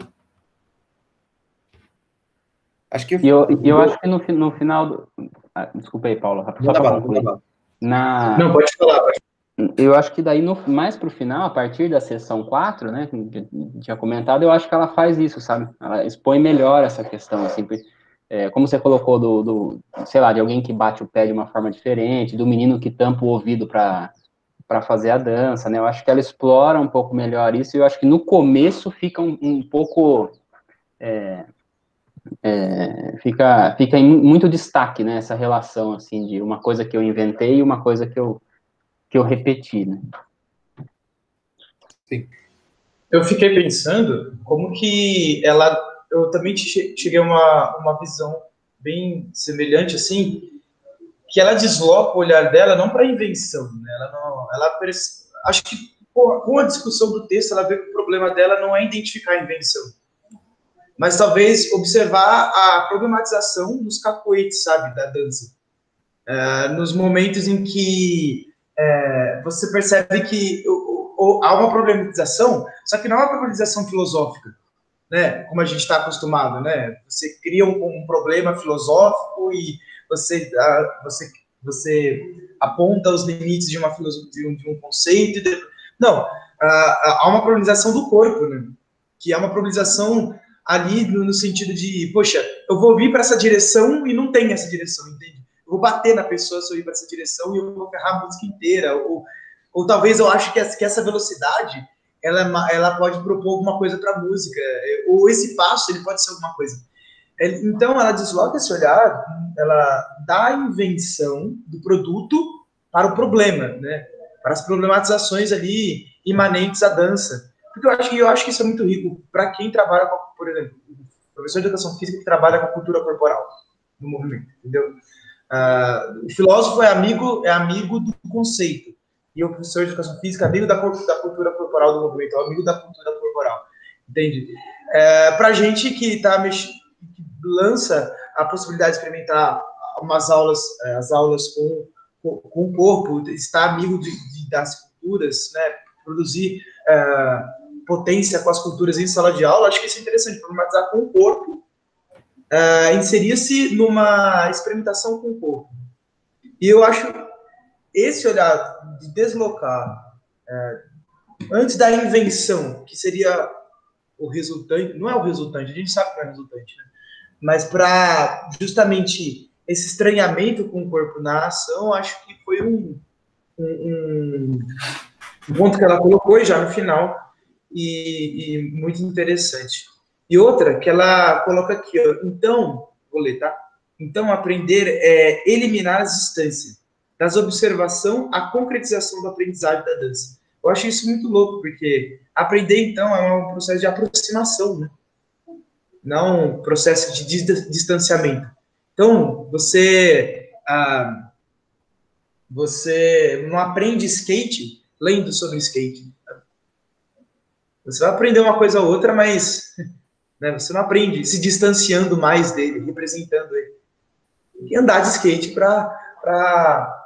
Acho que eu acho que no final desculpa aí, Paulo, só para concluir. Não, pode falar. Eu acho que daí, mais para o final, a partir da sessão 4, né, que tinha comentado, eu acho que ela faz isso, sabe? Ela expõe melhor essa questão, assim, como você colocou sei lá, de alguém que bate o pé de uma forma diferente, do menino que tampa o ouvido para fazer a dança, né? Eu acho que ela explora um pouco melhor isso, e eu acho que no começo fica um pouco... fica em muito destaque, né, essa relação, assim, de uma coisa que eu inventei e uma coisa que eu repeti, né? Sim. Eu fiquei pensando como que eu também cheguei a uma visão bem semelhante, assim, que ela desloca o olhar dela não para invenção, né? Acho que com a discussão do texto ela vê que o problema dela não é identificar a invenção, mas talvez observar a problematização dos capoeites, sabe, da dança. Nos momentos em que você percebe que há uma problematização, só que não é uma problematização filosófica, né, como a gente está acostumado, né? Você cria um problema filosófico e você aponta os limites de uma filosofia, de um conceito. Não, há uma problematização do corpo, né? Que é uma problematização ali no sentido de, poxa, eu vou vir para essa direção e não tem essa direção, entende? Eu vou bater na pessoa se eu ir para essa direção e eu vou ferrar a música inteira. Ou talvez eu acho que essa velocidade, ela pode propor alguma coisa para a música. Ou esse passo, ele pode ser alguma coisa. Então, ela desloca esse olhar, ela dá a invenção do produto para o problema, né? Para as problematizações ali imanentes à dança. Porque eu acho que isso é muito rico para quem trabalha com, por exemplo, professor de educação física que trabalha com a cultura corporal no movimento, entendeu? O filósofo é amigo do conceito, e o professor de educação física é amigo da cultura corporal do movimento, é amigo da cultura corporal, entende? Para gente que que lança a possibilidade de experimentar as aulas com o corpo, estar amigo das culturas, né? Produzir potência com as culturas em sala de aula, acho que isso é interessante, problematizar com o corpo, inserir-se numa experimentação com o corpo. E eu acho esse olhar de deslocar antes da invenção, que seria o resultante, não é o resultante, a gente sabe que não é o resultante, né? Mas para justamente esse estranhamento com o corpo na ação, acho que foi um ponto que ela colocou já no final, e muito interessante. E outra que ela coloca aqui, ó, então, vou ler, tá? Então, aprender é eliminar as distâncias, das observação à concretização da aprendizagem da dança. Eu acho isso muito louco, porque aprender, então, é um processo de aproximação, né? Não um processo de distanciamento. Então, você não aprende skate lendo sobre skate. Você vai aprender uma coisa ou outra, mas né, você não aprende se distanciando mais dele, representando ele. Tem que andar de skate para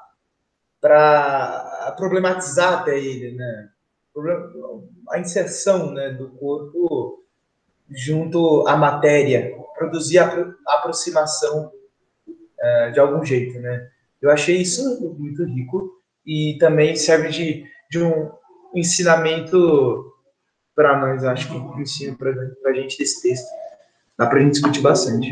problematizar até ele, né? A inserção, né, do corpo junto à matéria, produzir a aproximação de algum jeito, né? Eu achei isso muito rico e também serve de um ensinamento para nós, acho que um ensino para a gente desse texto. Dá para a gente discutir bastante.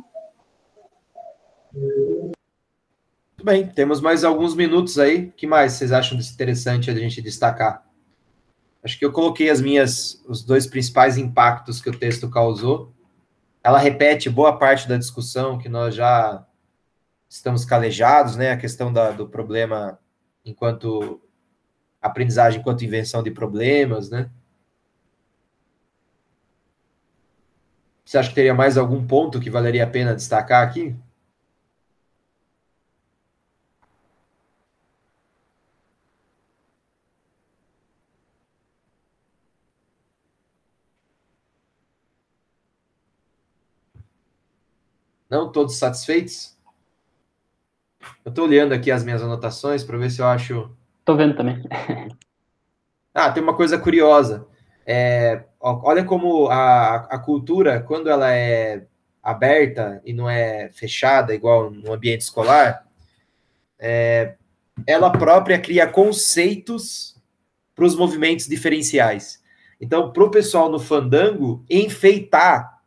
Muito bem, temos mais alguns minutos aí. O que mais vocês acham interessante a gente destacar? Acho que eu coloquei os dois principais impactos que o texto causou. Ela repete boa parte da discussão que nós já estamos calejados, né? A questão do problema enquanto aprendizagem, enquanto invenção de problemas, né? Você acha que teria mais algum ponto que valeria a pena destacar aqui? Não todos satisfeitos? Eu estou olhando aqui as minhas anotações para ver se eu acho... Estou vendo também. Tem uma coisa curiosa. Olha como a cultura, quando ela é aberta e não é fechada, igual no ambiente escolar, ela própria cria conceitos para os movimentos diferenciais. Então, para o pessoal no fandango, enfeitar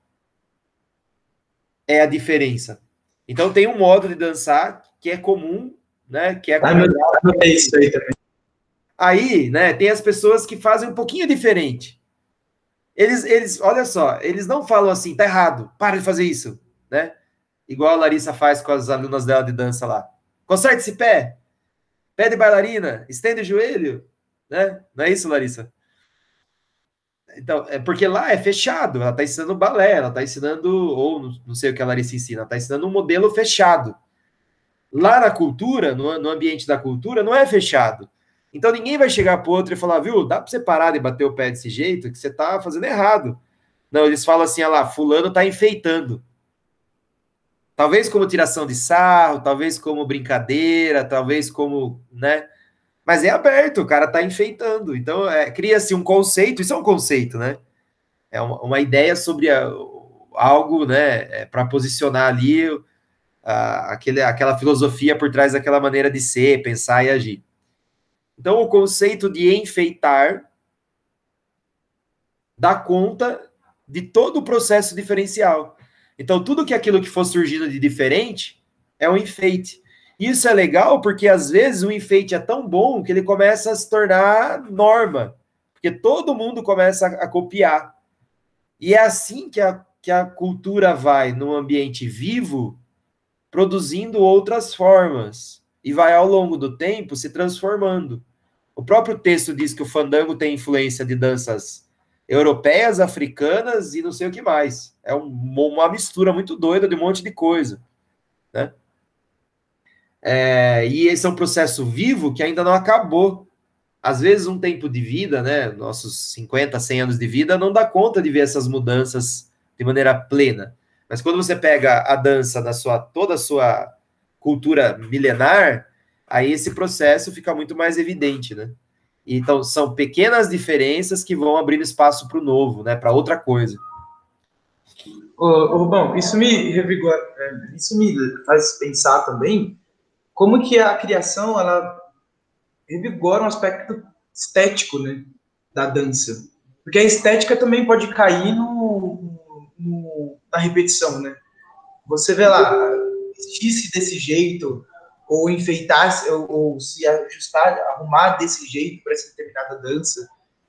é a diferença. Então, tem um modo de dançar que é comum, né? Que é isso aí também. Aí, né, tem as pessoas que fazem um pouquinho diferente. Eles, olha só, eles não falam assim, tá errado, para de fazer isso, né? Igual a Larissa faz com as alunas dela de dança lá. Conserte esse pé, pé de bailarina, estende o joelho, né? Não é isso, Larissa? Então, é porque lá é fechado, ela tá ensinando balé, ela tá ensinando, ou não sei o que a Larissa ensina, ela tá ensinando um modelo fechado. Lá na cultura, no ambiente da cultura, não é fechado. Então ninguém vai chegar pro outro e falar, viu, dá para você parar de bater o pé desse jeito, que você tá fazendo errado. Não, eles falam assim, olha lá, fulano tá enfeitando. Talvez como tiração de sarro, talvez como brincadeira, talvez como, né? Mas é aberto, o cara tá enfeitando. Então, cria-se um conceito, isso é um conceito, né? É uma ideia sobre algo, né, para posicionar ali aquela filosofia por trás daquela maneira de ser, pensar e agir. Então, o conceito de enfeitar dá conta de todo o processo diferencial. Então, tudo que aquilo que for surgindo de diferente é um enfeite. Isso é legal porque, às vezes, o enfeite é tão bom que ele começa a se tornar norma, porque todo mundo começa a copiar. E é assim que a cultura vai, num ambiente vivo, produzindo outras formas, e vai, ao longo do tempo, se transformando. O próprio texto diz que o fandango tem influência de danças europeias, africanas e não sei o que mais. É uma mistura muito doida de um monte de coisa, né? E esse é um processo vivo que ainda não acabou. Às vezes, um tempo de vida, né, nossos 50, 100 anos de vida, não dá conta de ver essas mudanças de maneira plena. Mas quando você pega a dança na toda a sua cultura milenar, aí esse processo fica muito mais evidente, né? Então, são pequenas diferenças que vão abrindo espaço para o novo, né, para outra coisa. Rubão, isso me revigora, isso me faz pensar também como que a criação, ela revigora um aspecto estético, né, da dança. Porque a estética também pode cair na repetição, né? Você vê lá, vestir-se desse jeito, ou enfeitar, ou se ajustar, arrumar desse jeito para essa determinada dança.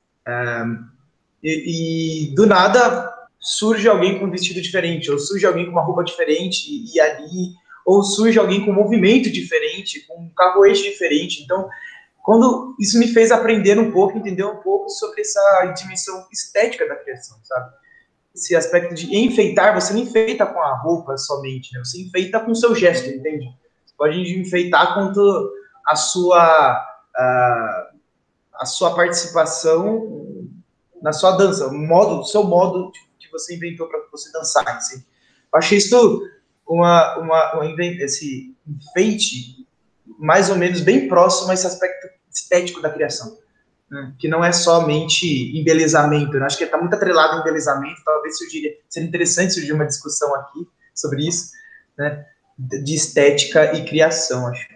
E do nada surge alguém com um vestido diferente, ou surge alguém com uma roupa diferente, e ali, ou surge alguém com um movimento diferente, com um capoeira diferente. Então, quando isso me fez aprender um pouco, entender um pouco sobre essa dimensão estética da criação, sabe? Esse aspecto de enfeitar, você não enfeita com a roupa somente, né? Você enfeita com o seu gesto, entende? Você pode enfeitar com a sua participação na sua dança, o seu modo que você inventou para você dançar. Assim. Eu achei isso esse enfeite mais ou menos bem próximo a esse aspecto estético da criação, né? Que não é somente embelezamento, né? Acho que está muito atrelado ao embelezamento, talvez seria interessante surgir uma discussão aqui sobre isso, né? De estética e criação, acho.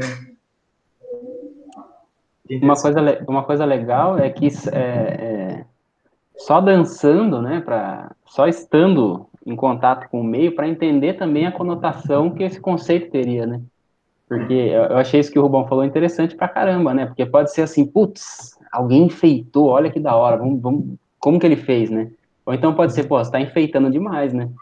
Uma coisa legal é que só dançando, né, só estando em contato com o meio para entender também a conotação que esse conceito teria, né? Porque eu achei isso que o Rubão falou interessante pra caramba, né? Porque pode ser assim, putz, alguém enfeitou, olha que da hora, vamos, como que ele fez, né? Ou então pode ser, pô, você tá enfeitando demais, né?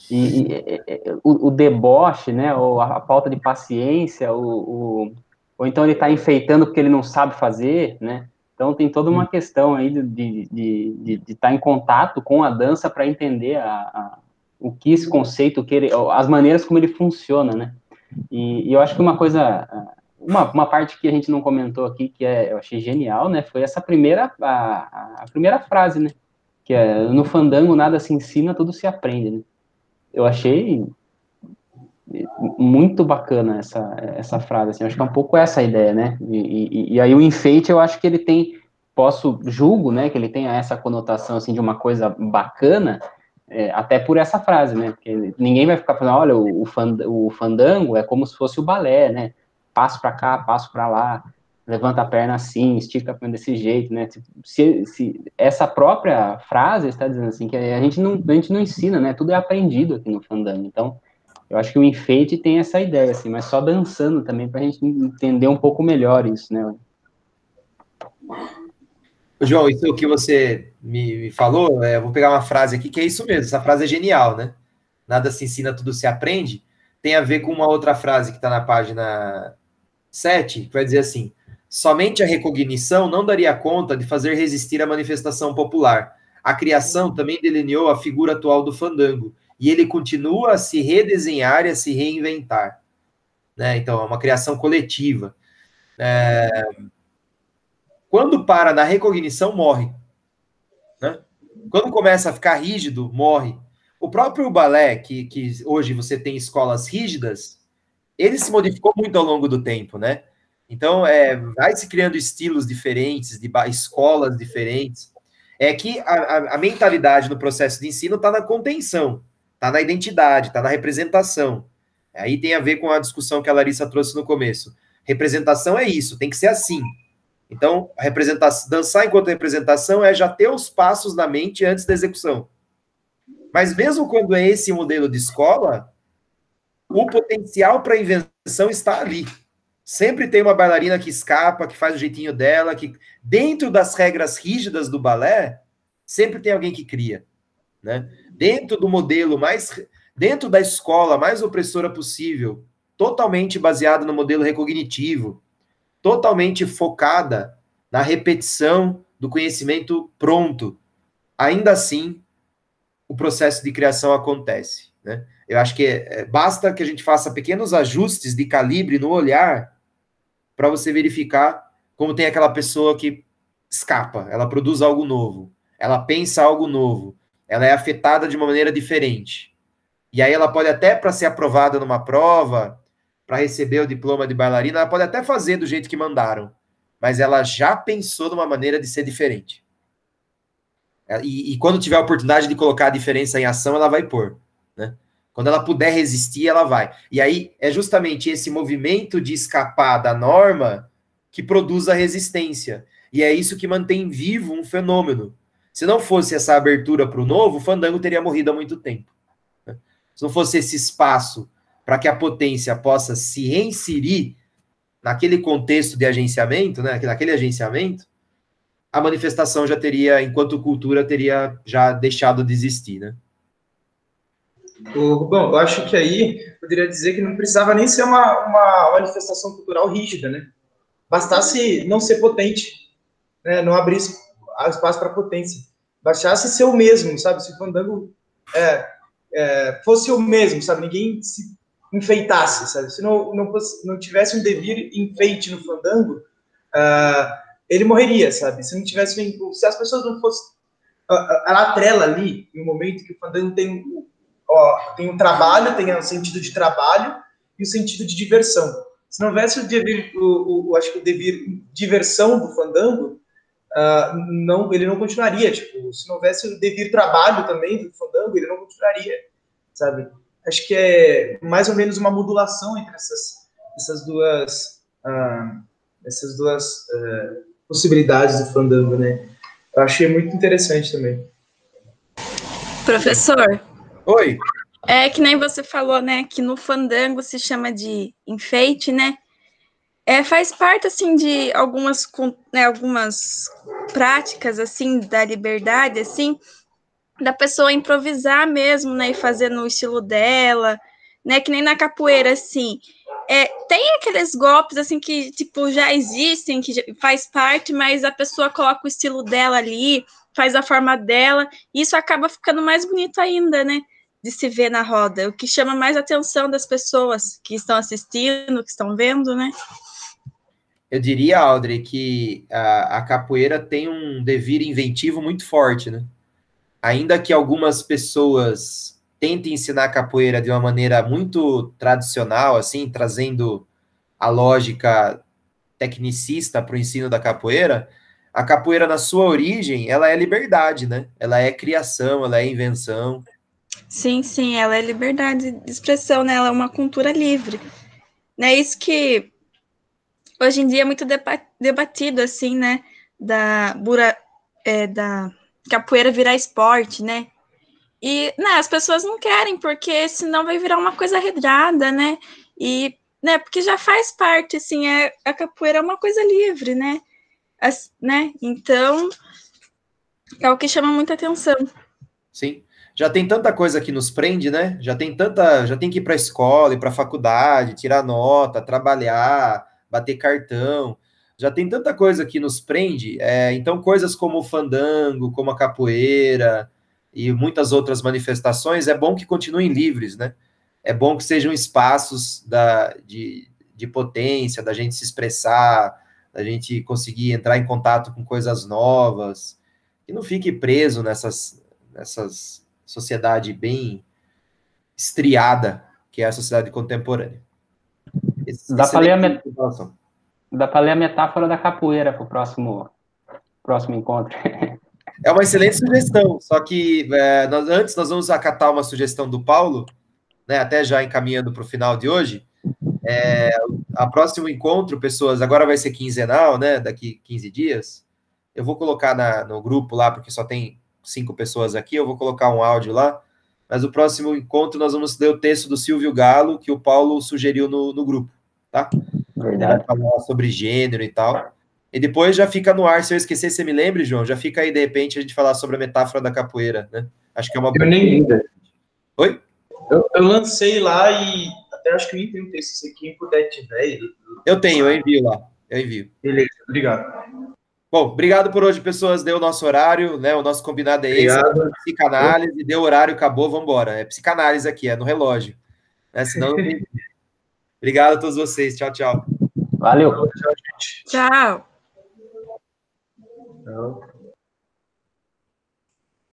O deboche, né? Ou a falta de paciência, ou então ele tá enfeitando porque ele não sabe fazer, né? Então tem toda uma questão aí de estar em contato com a dança para entender o que esse conceito, as maneiras como ele funciona, né? E eu acho que uma coisa, uma parte que a gente não comentou aqui, que eu achei genial, né, foi essa a primeira frase, né, que é, no fandango nada se ensina, tudo se aprende, né. Eu achei muito bacana essa frase, assim, eu acho que é um pouco essa a ideia, né, e aí o enfeite eu acho que ele tem, julgo, né, que ele tem essa conotação, assim, de uma coisa bacana, até por essa frase, né? Porque ninguém vai ficar falando, olha, o fandango é como se fosse o balé, né? Passo para cá, passo para lá, levanta a perna assim, estica a perna desse jeito, né? Se essa própria frase está dizendo assim, que a gente não ensina, né? Tudo é aprendido aqui no fandango. Então, eu acho que o enfeite tem essa ideia, assim, mas só dançando também para a gente entender um pouco melhor isso, né? João, isso que você me falou, eu vou pegar uma frase aqui que é isso mesmo, essa frase é genial, né? Nada se ensina, tudo se aprende. Tem a ver com uma outra frase que está na página 7, que vai dizer assim: somente a recognição não daria conta de fazer resistir à manifestação popular. A criação também delineou a figura atual do fandango, e ele continua a se redesenhar e a se reinventar. Né? Então, é uma criação coletiva. Quando para na recognição, morre. Né? Quando começa a ficar rígido, morre. O próprio balé, que hoje você tem escolas rígidas, ele se modificou muito ao longo do tempo, né? Então, vai se criando estilos diferentes, escolas diferentes. É que a mentalidade no processo de ensino está na contenção, está na identidade, está na representação. Aí tem a ver com a discussão que a Larissa trouxe no começo. Representação é isso, tem que ser assim. Então, a representação, dançar enquanto representação é já ter os passos na mente antes da execução. Mas mesmo quando é esse modelo de escola, o potencial para invenção está ali. Sempre tem uma bailarina que escapa, que faz o jeitinho dela, que dentro das regras rígidas do balé, sempre tem alguém que cria, né? Dentro do modelo dentro da escola mais opressora possível, totalmente baseada no modelo recognitivo, totalmente focada na repetição do conhecimento pronto. Ainda assim, o processo de criação acontece, né? Eu acho que basta que a gente faça pequenos ajustes de calibre no olhar para você verificar como tem aquela pessoa que escapa, ela produz algo novo, ela pensa algo novo, ela é afetada de uma maneira diferente. E aí ela pode até, para ser aprovada numa prova, para receber o diploma de bailarina, ela pode até fazer do jeito que mandaram, mas ela já pensou numa maneira de ser diferente. E quando tiver a oportunidade de colocar a diferença em ação, ela vai pôr, né? Quando ela puder resistir, ela vai. E aí é justamente esse movimento de escapar da norma que produz a resistência. E é isso que mantém vivo um fenômeno. Se não fosse essa abertura para o novo, o fandango teria morrido há muito tempo, né? Se não fosse esse espaço para que a potência possa se reinserir naquele contexto de agenciamento, né, naquele agenciamento, a manifestação já teria, enquanto cultura, teria já deixado de existir, né? Rubão, eu acho que aí poderia dizer que não precisava nem ser uma manifestação cultural rígida, né? Bastasse não ser potente, né? Não abrir espaço para potência. Bastasse ser o mesmo, sabe? Se o fandango fosse o mesmo, sabe? Ninguém se enfeitasse, sabe? Se não tivesse um devir enfeite no fandango, ele morreria, sabe? Se não tivesse, se as pessoas não fossem, ela atrela ali, no momento que o fandango tem um trabalho, tem o sentido de trabalho e o sentido de diversão. Se não houvesse acho que o devir diversão do fandango, ele não continuaria. Tipo, se não houvesse o devir trabalho também do fandango, ele não continuaria, sabe? Acho que é mais ou menos uma modulação entre essas duas possibilidades do fandango, né? Eu achei muito interessante também. Professor? Oi. É que nem você falou, né, que no fandango se chama de enfeite, né? Faz parte, assim, de algumas práticas, assim, da liberdade, assim, da pessoa improvisar mesmo, né, e fazer no estilo dela, né, que nem na capoeira, assim. Tem aqueles golpes, assim, que, tipo, já existem, que faz parte, mas a pessoa coloca o estilo dela ali, faz a forma dela, e isso acaba ficando mais bonito ainda, né, de se ver na roda, o que chama mais a atenção das pessoas que estão assistindo, que estão vendo, né? Eu diria, Audrey, que a capoeira tem um devir inventivo muito forte, né? Ainda que algumas pessoas tentem ensinar capoeira de uma maneira muito tradicional, assim, trazendo a lógica tecnicista para o ensino da capoeira, a capoeira, na sua origem, ela é liberdade, né? Ela é criação, ela é invenção. Sim, sim, ela é liberdade de expressão, né? Ela é uma cultura livre. Né? Isso que hoje em dia é muito debatido, assim, né? Da capoeira virar esporte, né? E, né, as pessoas não querem, porque senão vai virar uma coisa arredrada, né? E, né, porque já faz parte, assim, a capoeira é uma coisa livre, né? Né? Então, é o que chama muita atenção. Sim. Já tem tanta coisa que nos prende, né? Já tem que ir para a escola, ir para a faculdade, tirar nota, trabalhar, bater cartão. Já tem tanta coisa que nos prende. Então, coisas como o fandango, como a capoeira e muitas outras manifestações, é bom que continuem livres, né? É bom que sejam espaços de potência, da gente se expressar, da gente conseguir entrar em contato com coisas novas, que não fique preso nessas sociedade bem estriada, que é a sociedade contemporânea. Dá para ler a metáfora da capoeira para o próximo encontro. É uma excelente sugestão, só que antes nós vamos acatar uma sugestão do Paulo, né, até já encaminhando para o final de hoje. A próximo encontro, pessoas, agora vai ser quinzenal, né, daqui 15 dias. Eu vou colocar no grupo lá, porque só tem 5 pessoas aqui, eu vou colocar um áudio lá. mas o próximo encontro nós vamos ler o texto do Silvio Galo, que o Paulo sugeriu no grupo, tá? Verdade. Ele vai falar sobre gênero e tal. E depois já fica no ar, se eu esquecer, você me lembre, João, já fica aí, de repente, a gente falar sobre a metáfora da capoeira, né? Acho que é uma boa. Eu nem li. Oi? Eu lancei lá e até acho que nem tem um texto, se quem puder tiver. Eu tenho, eu envio lá. Eu envio. Beleza, obrigado. Bom, obrigado por hoje, pessoas. Deu o nosso horário, né? O nosso combinado é esse. Obrigado. Psicanálise, deu horário, acabou, vamos embora. É psicanálise aqui, é no relógio. Né? Senão não tem... Obrigado a todos vocês. Tchau, tchau. Valeu. Tchau, gente. Tchau. Tchau.